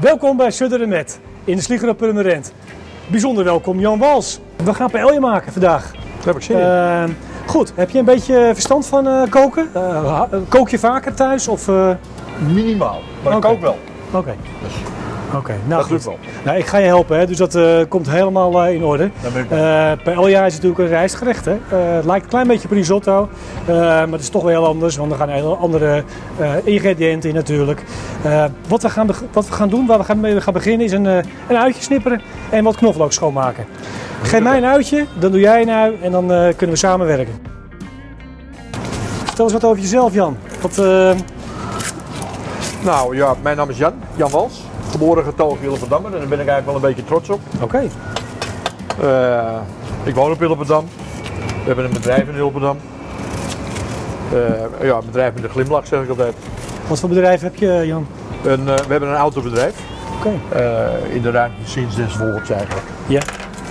Welkom bij Sudder en Met in de Sliegeren Purmerend. Bijzonder welkom Jan Wals. We gaan paella maken vandaag. Dat heb ik zin in. Goed, heb je een beetje verstand van koken? Kook je vaker thuis? Of, Minimaal, maar ik kook wel. Oké. Dus Oké, nou dat lukt wel. Nou, ik ga je helpen, hè? Dus dat komt helemaal in orde. Paella is natuurlijk een rijstgerecht. Hè? Het lijkt een klein beetje op risotto, maar het is toch wel heel anders, want er gaan hele andere ingrediënten in natuurlijk. Wat we gaan doen, waar we mee gaan beginnen, is een uitje snipperen en wat knoflook schoonmaken. Geef mij een uitje, dan doe jij een ui en dan kunnen we samenwerken. Vertel eens wat over jezelf, Jan. Nou ja, mijn naam is Jan Wals. Geboren getogen Hilleperdammer en daar ben ik eigenlijk wel een beetje trots op. Oké. Ik woon op Hilleperdam. We hebben een bedrijf in Hilleperdam. Ja, een bedrijf met een glimlach zeg ik altijd. Wat voor bedrijf heb je, Jan? We hebben een autobedrijf. Oké. In de ruimte sinds des volks eigenlijk. Ja.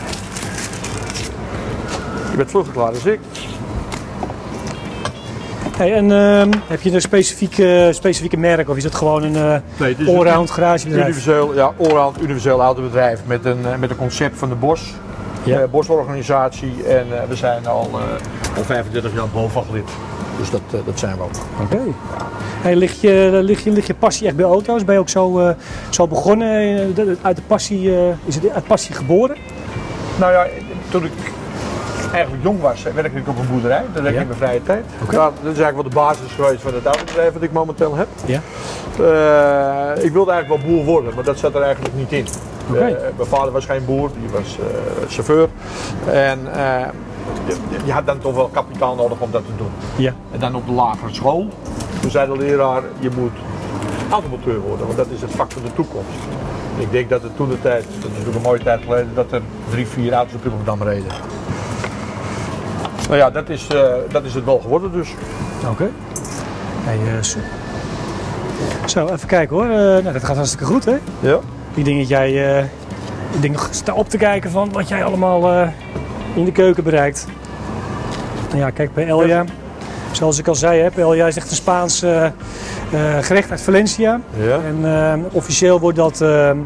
Je bent vlugger klaar als ik. Hey, en heb je een specifieke merk of is het gewoon een allround garagebedrijf? Universeel, ja, allround universeel autobedrijf met een concept van de Bosch. Ja. Bosch-organisatie en we zijn al 35 jaar BOVAG-lid. Dus dat zijn we ook. Oké. Hey, ligt je passie echt bij auto's? Ben je ook zo begonnen uit de passie? Is het uit passie geboren? Nou ja, toen ik eigenlijk jong was, werkte ik op een boerderij. Dat werkte ik in mijn vrije tijd. Okay. Dat is eigenlijk wel de basis geweest van het autobedrijf dat ik momenteel heb. Ja. Ik wilde eigenlijk wel boer worden, maar dat zat er eigenlijk niet in. Okay. Mijn vader was geen boer, die was chauffeur. En je had dan toch wel kapitaal nodig om dat te doen. Ja. En dan op de lagere school, toen zei de leraar, je moet automonteur worden, want dat is het vak van de toekomst. Ik denk dat het toen de tijd, dat is natuurlijk een mooie tijd geleden, dat er 3-4 auto's op Hilleperdam reden. Nou ja, dat is het wel geworden dus. Oké. Hey, zo, even kijken hoor. Nou, dat gaat hartstikke goed hè? Ja. Ik denk dat jij, sta op te kijken van wat jij allemaal in de keuken bereikt. Nou ja, kijk paella. Zoals ik al zei, hè, paella is echt een Spaans gerecht uit Valencia. Ja. En officieel wordt dat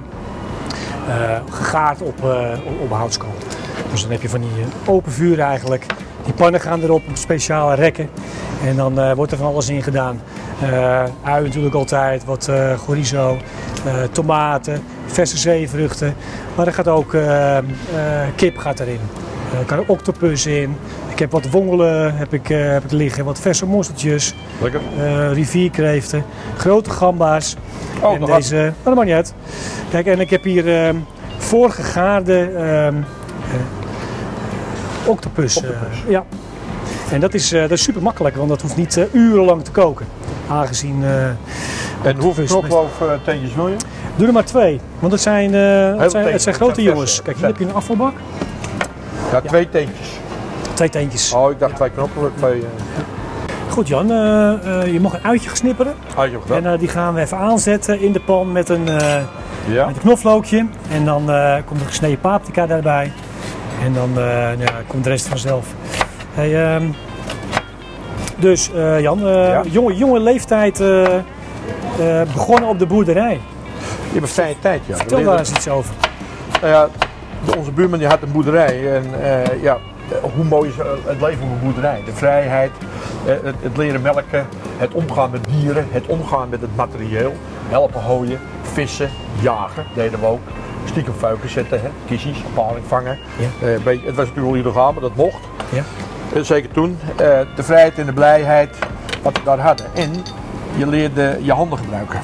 gegaard op houtskool. Dus dan heb je van die open vuur eigenlijk. Die pannen gaan erop op speciale rekken. En dan wordt er van alles in gedaan. Ui natuurlijk altijd, wat chorizo, tomaten, verse zeevruchten. Maar er gaat ook kip gaat erin. Er kan octopus in. Ik heb wat wongelen heb ik liggen, wat verse mosseltjes. Lekker. Rivierkreeften, grote gamba's. Oh, en deze, maar dat maakt niet uit. Kijk, en ik heb hier voorgegaarde octopus. Ja. En dat is super makkelijk, want dat hoeft niet urenlang te koken. Aangezien. En hoeveel knoflookteentjes wil je? Doe er maar 2, want het zijn grote jongens. Kijk, hier heb je een afvalbak. Ja, 2 teentjes. 2 teentjes. Oh, ik dacht 2 knoflook. Goed Jan, je mag een uitje gesnipperen. Uitje gedaan. En die gaan we even aanzetten in de pan met een knoflookje. En dan komt er gesneden paprika daarbij. En dan komt de rest vanzelf. Hey, dus Jan, jonge leeftijd begonnen op de boerderij. Je hebt een vrije tijd, ja. Vertel daar eens iets over. Ja, onze buurman die had een boerderij. En hoe mooi is het leven op een boerderij? De vrijheid, het leren melken, het omgaan met dieren, het omgaan met het materieel. Helpen hooien, vissen, jagen, deden we ook. Stiekem vuiken zetten, hè? Kissies, paling vangen. Ja. Het was natuurlijk wel illegaal, maar dat mocht. Ja. Zeker toen. De vrijheid en de blijheid wat we daar hadden. En je leerde je handen gebruiken.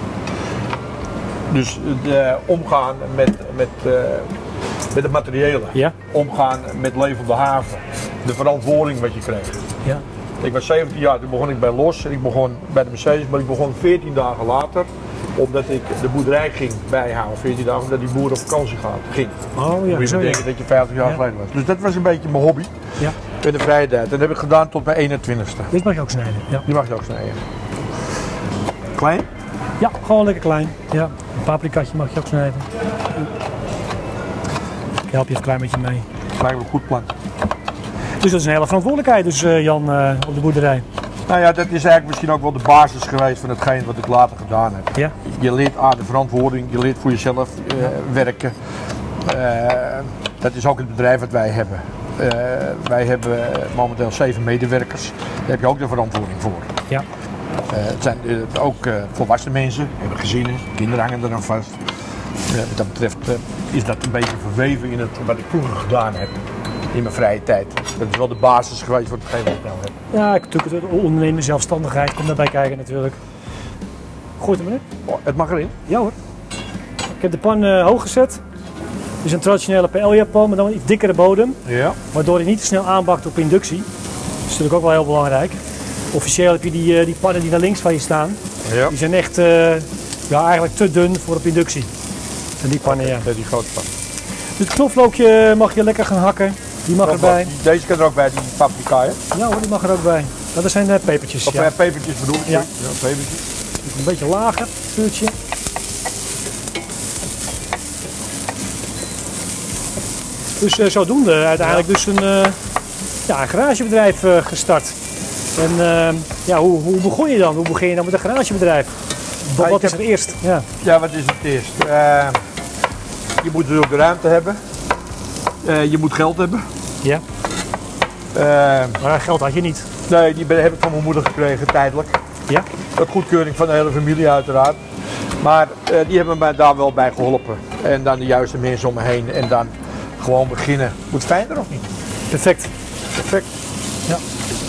Dus omgaan met het materiële. Ja. Omgaan met levende haven. De verantwoording wat je kreeg. Ja. Ik was 17 jaar, toen begon ik bij Los. En ik begon bij de Mercedes, maar ik begon 14 dagen later. Omdat ik de boerderij ging bijhouden, 14 dagen, omdat die boer op vakantie ging. Oh ja, moet je bedenken dat je 50 jaar geleden was. Dus dat was een beetje mijn hobby. Ja. In de vrije tijd. En dat heb ik gedaan tot mijn 21ste. Dit mag je ook snijden. Ja. Die mag je ook snijden. Klein? Ja, gewoon lekker klein. Ja. Een paprikatje mag je ook snijden. Ik help je een klein beetje mee. Lijkt me een goed plan. Dus dat is een hele verantwoordelijkheid dus, Jan, op de boerderij. Nou ja, dat is eigenlijk misschien ook wel de basis geweest van hetgeen wat ik later gedaan heb. Ja. Je leert aan de verantwoording, je leert voor jezelf werken. Dat is ook het bedrijf wat wij hebben. Wij hebben momenteel 7 medewerkers. Daar heb je ook de verantwoording voor. Ja. Het zijn ook volwassen mensen, hebben gezinnen, kinderen hangen er aan vast. Wat dat betreft is dat een beetje verweven in het wat ik vroeger gedaan heb in mijn vrije tijd. Dat is wel de basis geweest voor hetgeen wat ik nou heb. Ja, natuurlijk de ondernemen, zelfstandigheid komt daarbij kijken natuurlijk. Goed meneer? Oh, het mag erin. Ja hoor. Ik heb de pan hoog gezet. Het is een traditionele paella-pan, maar dan een iets dikkere bodem. Ja. Waardoor hij niet te snel aanbakt op inductie. Dat is natuurlijk ook wel heel belangrijk. Officieel heb je die pannen die naar links van je staan. Ja. Die zijn echt ja, eigenlijk te dun voor op inductie. En die pannen, ja. Die grote pan. Dus het knoflookje mag je lekker gaan hakken. Die mag erbij. Deze kan er ook bij, die paprika, hè? Ja hoor, die mag er ook bij. Dat zijn pepertjes. Of Ja. pepertjes bedoel ik. Ja. Ja, pepertjes. Dus een beetje lager, vuurtje. Dus zodoende uiteindelijk dus een garagebedrijf gestart. En ja, hoe begon je dan? Hoe begin je dan met een garagebedrijf? Wat is er eerst? Ja. Ja, wat is het eerst? Je moet natuurlijk de ruimte hebben. Je moet geld hebben. Ja. Maar geld had je niet. Nee, die heb ik van mijn moeder gekregen, tijdelijk. Ja. Met goedkeuring van de hele familie uiteraard. Maar die hebben mij daar wel bij geholpen. En dan de juiste mensen om me heen. En dan gewoon beginnen. Moet fijner of niet? Perfect. Perfect. Ja.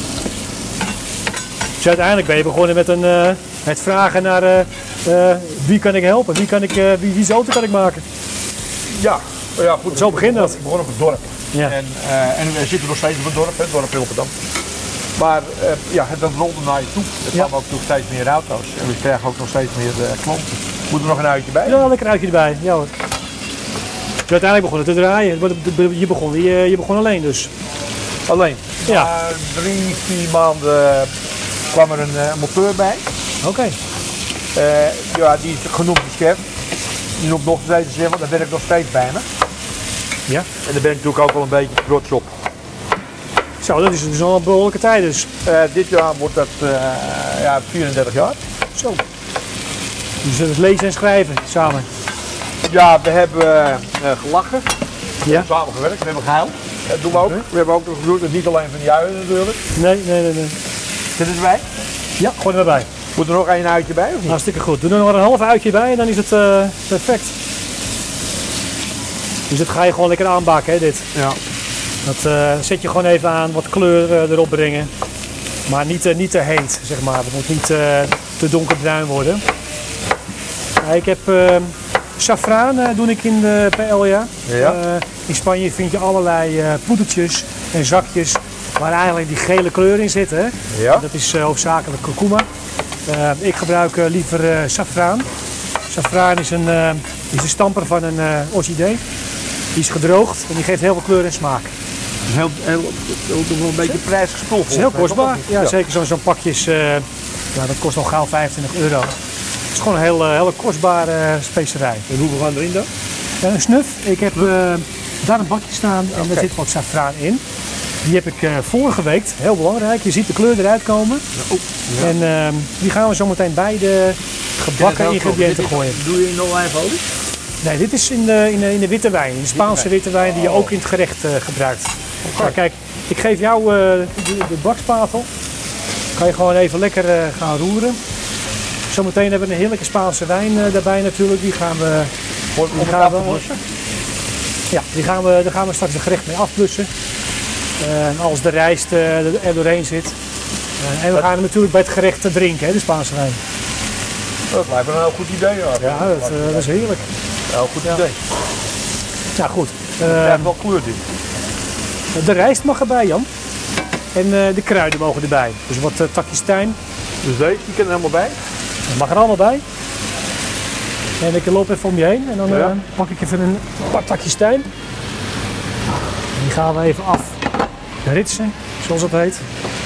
Dus uiteindelijk ben je begonnen met het vragen naar wie kan ik helpen? Wie's auto kan ik maken? Ja, ja goed. Zo begint dat. Ik begon op het dorp. Ja. En we zitten nog steeds op het dorp, het dorp Hilpendam. Maar ja, dat rolde naar je toe. Er kwamen ook nog steeds meer auto's. En we krijgen ook nog steeds meer klanten. Moet er nog een uitje bij? Ja, lekker uitje erbij. Ja hoor. Dus uiteindelijk begon het te draaien. Je begon alleen dus. Alleen. Ja. Na 3-4 maanden kwam er een monteur bij. Oké. Ja, die is genoemd de chef. Die noemt nog steeds de chef, want dat werkt nog steeds bij me. Ja. En daar ben ik natuurlijk ook wel een beetje trots op. Zo, dat is dus al een behoorlijke tijd dus. Dit jaar wordt dat ja, 34 jaar. Zo. Dus dat is lezen en schrijven samen. Ja, we hebben gelachen. We Ja. hebben samen gewerkt, we hebben gehuild. Dat doen we ook. Oké. We hebben ook nog gedoe, niet alleen van die uien natuurlijk. Nee. Zitten ze bij? Ja, gooi er maar bij. Moet er nog een uitje bij of niet? Hartstikke goed. Doe er nog een half uitje bij en dan is het perfect. Dus dat ga je gewoon lekker aanbakken, hè, dit. Ja. Dat zet je gewoon even aan, wat kleur erop brengen. Maar niet te heet, zeg maar. Het moet niet te donkerbruin worden. Ik heb saffraan doe ik in de paella. Ja. In Spanje vind je allerlei poedertjes en zakjes waar eigenlijk die gele kleur in zit. Hè? Ja. Dat is hoofdzakelijk kurkuma. Ik gebruik liever saffraan. Saffraan is een stamper van een orchidee. Die is gedroogd en die geeft heel veel kleur en smaak. Het is heel een beetje prijzig spul. Het is heel kostbaar. Ja, zeker zo'n pakje is, ja, dat kost al gauw €25. Het is gewoon een hele kostbare specerij. En hoeveel gaan erin dan? Ja, een snuf. Ik heb daar een bakje staan en daar zit wat saffraan in. Die heb ik voorgeweekt, heel belangrijk. Je ziet de kleur eruit komen. Ja. En die gaan we zo meteen bij de gebakken ingrediënten gooien. Doe je in olijfolie? Nee, dit is in de witte wijn, in de Spaanse witte wijn die je ook in het gerecht gebruikt. Maar kijk, ik geef jou de bakspapel. Kan je gewoon even lekker gaan roeren. Zometeen hebben we een heerlijke Spaanse wijn daarbij natuurlijk. Die gaan we afblussen? Ja, daar gaan we straks een gerecht mee afblussen. Als de rijst er doorheen zit. En we gaan hem natuurlijk bij het gerecht drinken, hè, de Spaanse wijn. Dat lijkt me een heel goed idee. Ja, dat is heerlijk. Ja, een goed idee. Nou goed. Het krijgt wel kleur in. De rijst mag erbij, Jan. En de kruiden mogen erbij. Dus wat takjes tijm. Dus deze, die kan er helemaal bij. Dat mag er allemaal bij. En ik loop even om je heen. En dan Ja. pak ik even een paar takjes tijm. Die gaan we even af ritsen, zoals het heet.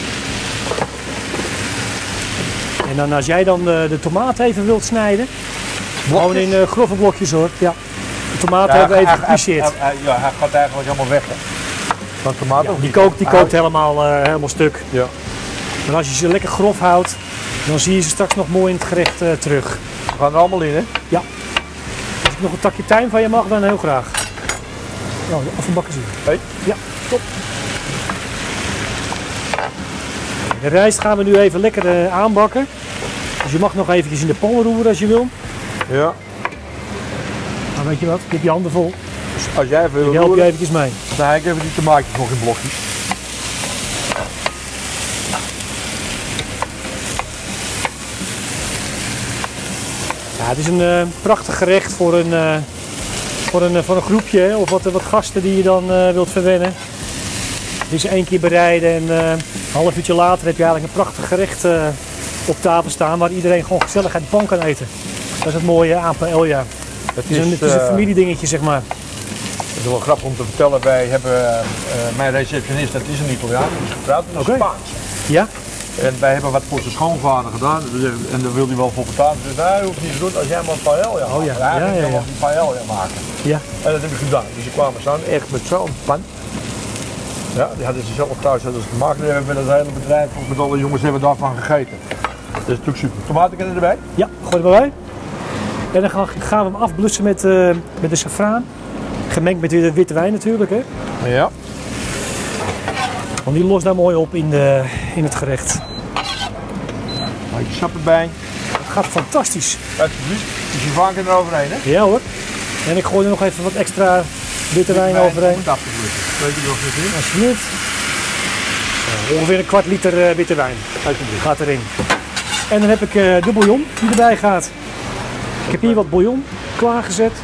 En dan als jij dan de tomaat even wilt snijden. Gewoon in grove blokjes hoor. Ja. De tomaten hebben we even gepasseerd. Ja, hij gaat eigenlijk helemaal weg. Hè. Van tomaten? Die kookt helemaal stuk. Ja. Maar als je ze lekker grof houdt, dan zie je ze straks nog mooi in het gerecht terug. We gaan er allemaal in, hè? Ja. Als ik nog een takje tijm van je mag, dan heel graag. Nou, afgebakken zien. Hey. Ja, top. De rijst gaan we nu even lekker aanbakken. Dus je mag nog eventjes in de pan roeren als je wil. Ja. Maar weet je wat, je hebt je handen vol. Dus als jij even wil Ik help je roeren, eventjes mee. dan haal ik even die tomaatjes nog in blokjes. Ja, het is een prachtig gerecht voor een groepje, hè, of wat gasten die je dan wilt verwennen. Het is 1 keer bereiden en een half uurtje later heb je eigenlijk een prachtig gerecht op tafel staan waar iedereen gewoon gezellig uit de pan kan eten. Dat is het mooie aan paella. Het is een familiedingetje, zeg maar. Het is wel grappig om te vertellen, wij hebben, mijn receptionist, dat is een Italiaan, die is getrouwd met een Spaans. Ja? En wij hebben wat voor zijn schoonvader gedaan en daar wil hij wel voor betalen. Dus nee, hoeft niet te doen als jij maar een paella maakt. Oh ja, ja. Die paella maken. Ja. En dat heb ik gedaan. Dus ze kwamen staan echt met zo'n pan. Ja, die hadden ze zelf thuis gemaakt. En we hebben het hele bedrijf, met alle jongens hebben daarvan gegeten. Dat is natuurlijk super. Tomaten erbij? Ja, gooi er maar bij. En dan gaan we hem afblussen met de safraan. Gemengd met de witte wijn natuurlijk, hè. Ja. Want die lost daar mooi op in het gerecht. Een beetje sap erbij. Het gaat fantastisch. Alsjeblieft. Dus je vaker eroverheen, hè? Ja hoor. En ik gooi er nog even wat extra witte wijn overheen. Moet afgeblussen. Weet je nog niet in? Alsjeblieft. Ongeveer een kwart liter witte wijn gaat erin. En dan heb ik de bouillon die erbij gaat. Ik heb hier wat bouillon klaargezet.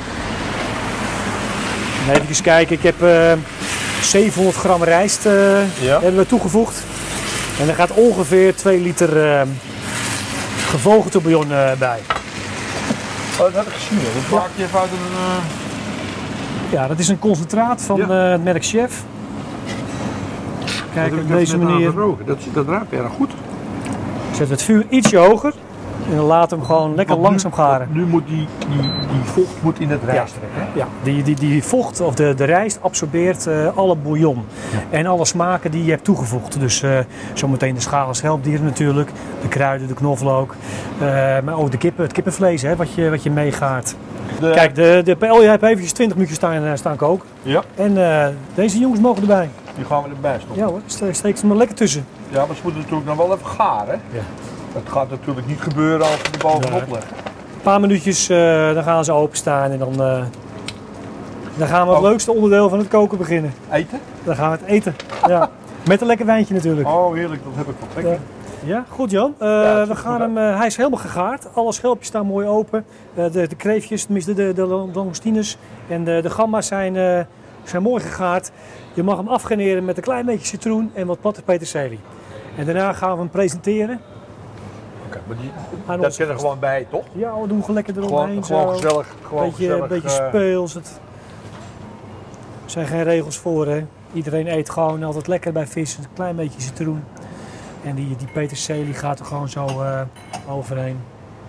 Even kijken, ik heb 700 gram rijst hebben we toegevoegd. En er gaat ongeveer 2 liter gevogelte bouillon bij. Oh, dat had ik gezien. Dat maak je even uit een... Ja, dat is een concentraat van het merk Chef. Kijk, op deze manier. Dat ruikt erg goed. Zetten we het vuur ietsje hoger. En dan laten we hem gewoon lekker langzaam garen. Nu moet die vocht moet in het rijst trekken. Ja, die vocht of de rijst absorbeert alle bouillon. Ja. En alle smaken die je hebt toegevoegd. Dus zometeen de schaal schelpdieren natuurlijk. De kruiden, de knoflook. Maar ook het kippenvlees hè, wat je meegaart. Kijk, de paella heb eventjes 20 minuutjes staan koken. Ja. En deze jongens mogen erbij. Die gaan we erbij stoppen. Ja hoor, steek ze maar lekker tussen. Ja, maar ze moeten natuurlijk nog wel even garen. Ja. Dat gaat natuurlijk niet gebeuren als we er bovenop leggen. Een paar minuutjes, dan gaan ze openstaan en dan gaan we het leukste onderdeel van het koken beginnen. Eten? Dan gaan we het eten. Ja. Met een lekker wijntje natuurlijk. Oh heerlijk, dat heb ik wel lekker. Ja, goed Jan. We gaan hem, hij is helemaal gegaard. Alle schelpjes staan mooi open. De kreeftjes, tenminste de langoustines en de gamma's zijn mooi gegaard. Je mag hem afgarneren met een klein beetje citroen en wat platte peterselie. En daarna gaan we hem presenteren. Okay, maar dat zit er gewoon bij, toch? Ja, we doen gewoon lekker eromheen. Gewoon gezellig. Een beetje speels. Er zijn geen regels voor, hè. Iedereen eet gewoon altijd lekker bij vis. Een klein beetje citroen. En die peterselie gaat er gewoon zo overheen.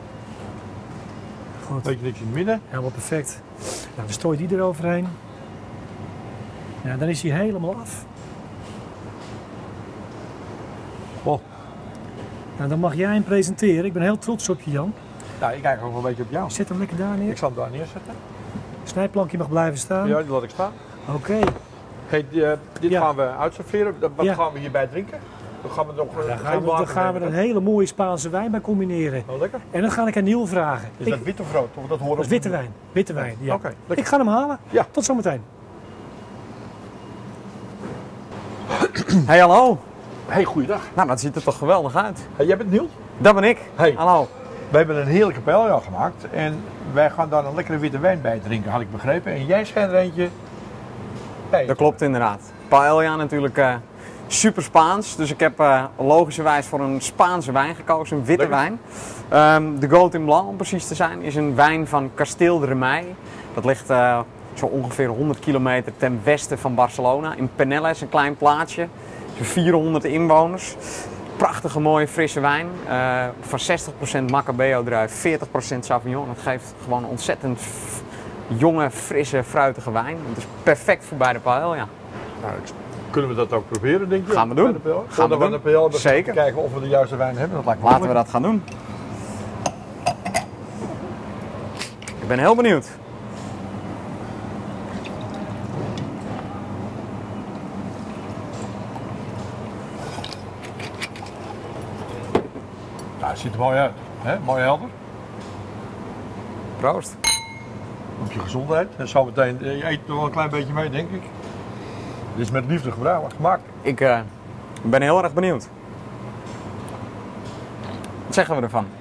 Goed. Beetje niks in het midden. Helemaal perfect. Nou, dan strooi je die eroverheen. Ja, dan is hij helemaal af. Oh. Nou, dan mag jij hem presenteren. Ik ben heel trots op je, Jan. Ja, ik kijk ook wel een beetje op jou. Zet hem lekker daar neer. Ik zal hem daar neerzetten. Snijplankje mag blijven staan. Ja, die laat ik staan. Oké. Hey, dit gaan we uitserveren. Wat gaan we hierbij drinken? Dan gaan we nog dan gaan we een hele mooie Spaanse wijn bij combineren. Oh, lekker. En dan ga ik aan Niel vragen. Is dat wit of rood? Of dat horen dat is witte wijn. Witte wijn, ja. Okay, ik ga hem halen. Ja. Tot zometeen. Hey, hallo. Hey, goeiedag. Nou, dat ziet er toch geweldig uit. Hey, jij bent Niels? Dat ben ik. Hey. Hallo. We hebben een heerlijke paella gemaakt en wij gaan daar een lekkere witte wijn bij drinken, had ik begrepen. En jij schijnt er eentje bij. Dat klopt inderdaad. Paella natuurlijk super Spaans, dus ik heb logischerwijs voor een Spaanse wijn gekozen, een witte wijn. De Gautin Blanc om precies te zijn is een wijn van Castell de Remei. Dat ligt zo ongeveer 100 kilometer ten westen van Barcelona. In Penelles, een klein plaatsje. 400 inwoners. Prachtige, mooie, frisse wijn. Van 60% Macabeo druif, 40% Sauvignon. Dat geeft gewoon een ontzettend jonge, frisse, fruitige wijn. Het is perfect voor bij de paella. Nou, Kunnen we dat ook proberen, denk je? Gaan we doen. Bij de PL? Gaan we Voordat doen. de PL, dan Zeker. kijken of we de juiste wijn hebben. Dat lijkt me Laten we lekker. dat gaan doen. Ik ben heel benieuwd. Nou, het ziet er mooi uit. Hè? Mooi helder. Proost. Op je gezondheid. En zometeen, je eet er wel een klein beetje mee, denk ik. Dit is met liefde gemaakt. Ik ben heel erg benieuwd. Wat zeggen we ervan?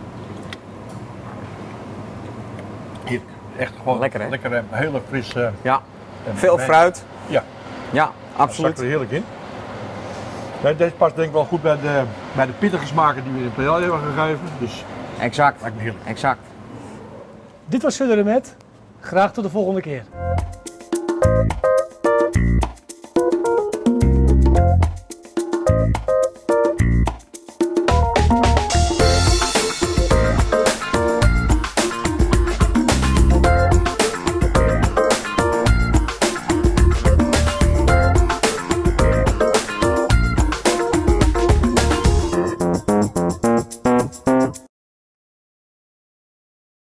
Heerlijk. Echt gewoon Lekker, hè? lekker en hele frisse. Ja, en veel wijn. fruit. Ja, Ja, dat zakt absoluut. er heerlijk in. Nee, deze past denk ik wel goed bij de pittige smaken die we in de PL hebben gegeven. Dus Exact. lijkt me heerlijk. Exact. Dit was Sudderen met. Graag tot de volgende keer.